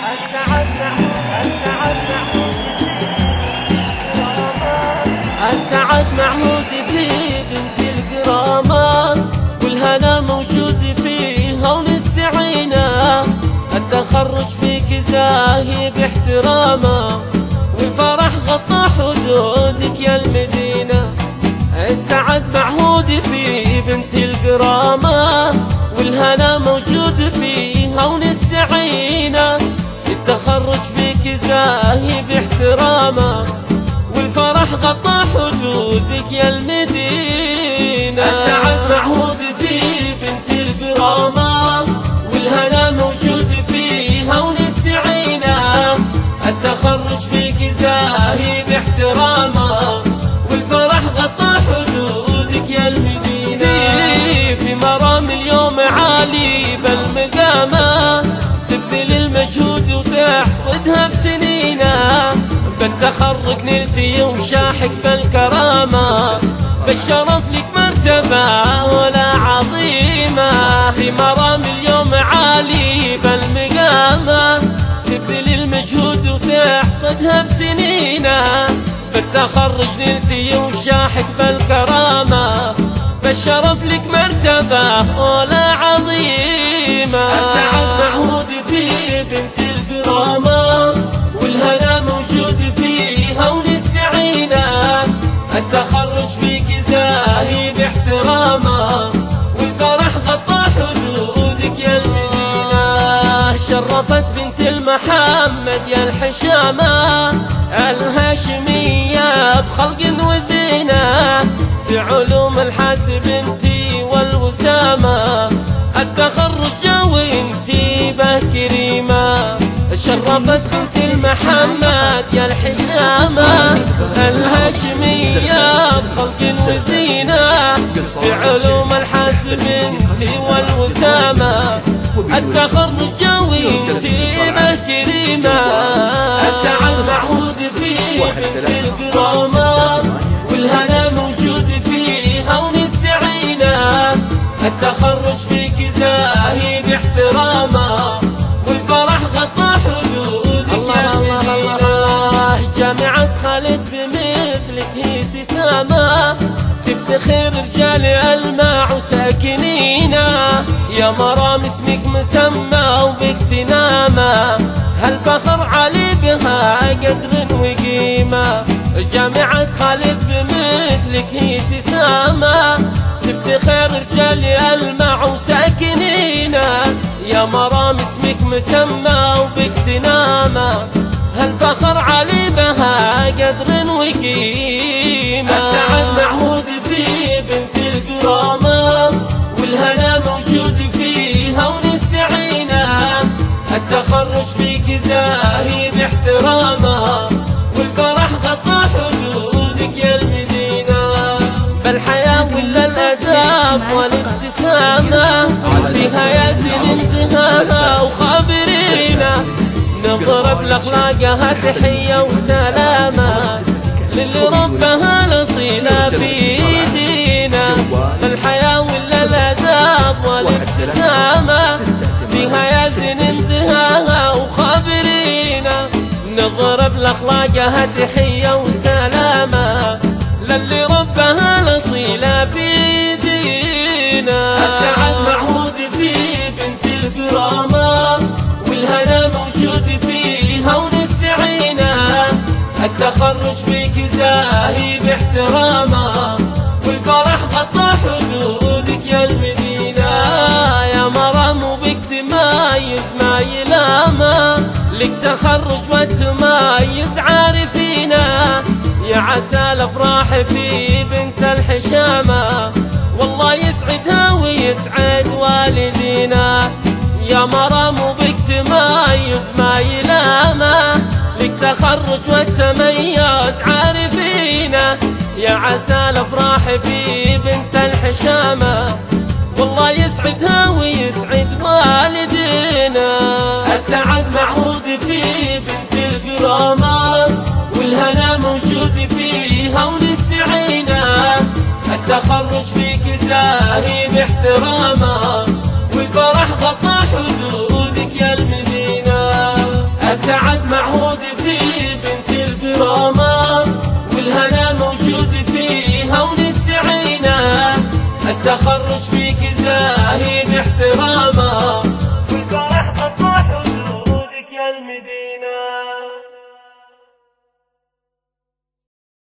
السعد معهود في بنت الكرامات، والهنا موجود فيها ونستعينه. التخرج فيك زاهي باحترامه، والفرح غطى حدودك يا المدينة. السعد معهود في بنت الكرامات، والهنا موجود فيها ونستعينه. التخرج فيك زاهي باحترامه، والفرح غطى حدودك يا المدينة. السعد معهود في بنت الكرامات، والهنا موجود فيها ونستعينه. التخرج فيك زاهي باحترامه، والفرح غطى حدودك يا المدينة. في مرام اليوم عالي بالمقامة، تبذل المجهود وتحصدها بسنينه. بالتخرج نلتي وشاحك بالكرامة، بالشرف لك مرتبة ولا عظيمة. في مرام اليوم عالي بالمقامة، تبذل المجهود وتحصدها بسنينه. بالتخرج نلتي وشاحك بالكرامة، بالشرف لك مرتبة ولا عظيمة. السعد معهود في بنت الكرامة، والهنا موجود فيها ونستعينه. التخرج فيك زاهي باحترامه، والفرح غطى حدودك يا المدينة. شرفت بنت المحمد يا الحشامة الهاشمية بخلق وزينة. في علوم الحاسب انتي والوسامة، التخرج جاوي انتي به كريمة. شرفت بنت المحمد يا الحشامة الهاشمية بخلق وزينة. في علوم الحاسب انتي والوسامة، التخرج جاوي انتي به كريمة. السعد معهود في بنت الكرامة، والهنا موجود فيها ونستعينه. التخرج فيك زاهي باحترامه، والفرح غطى حدودك يا المدينة. جامعة خالد بمثلك هي ابتسامة، تفتخر رجال الماع وساكنينه. يا مرام اسمك مسمى وباكتنامه، هالفخر علي بها قدر وقيمة. جامعة خالد بمثلك هي ابتسامة، تفتخر رجال الماع وساكنينه. يا مرام اسمك مسمى وباكتنامه، هالفخر علي بها قدر وقيمة. السعد معهود في بنت الكرامة، والهنا موجود فيها ونستعينه. التخرج فيك زاهي باحترامه، والفرح غطى حدودك يا المدينة. بالحياة ولا الأداب والابتسامة، فيها يا زين انتهاها وخابرينا. نضرب لأخلاقها تحية وسلامة، للي ربها الأصيلة في دينا. بالحياة ولا الأداب والابتسامة، فيها يا زين انتهاها وخابرينا. نضرب لأخلاقها تحية وسلامة، للي ربها الأصيلة في دينا. السعد معهود في بنت الكرامة، والهنا موجود فيها ونستعينه. التخرج فيك زاهي باحترامه، والفرح غطى حدودك يا المدينة. يا مرام وبك تمايز ما يلامه، لك تخرج وتمايز عارفينه. يا عسى الافراح في بنت الحشامة، والله يسعدها ويسعد والدينا. يا مرام وبك تمايز ما يلامه، لك تخرج والتميز عارفينه. يا عسى الافراح في بنت الحشامة، والله يسعدها ويسعد والدينا. السعد معهود في بنت الكرامة، والهنا موجود فيها ونستعينه. التخرج فيك زاهي باحترامه، والفرح غطى حدودك يا المدينة. التخرج فيك زاهي باحترامه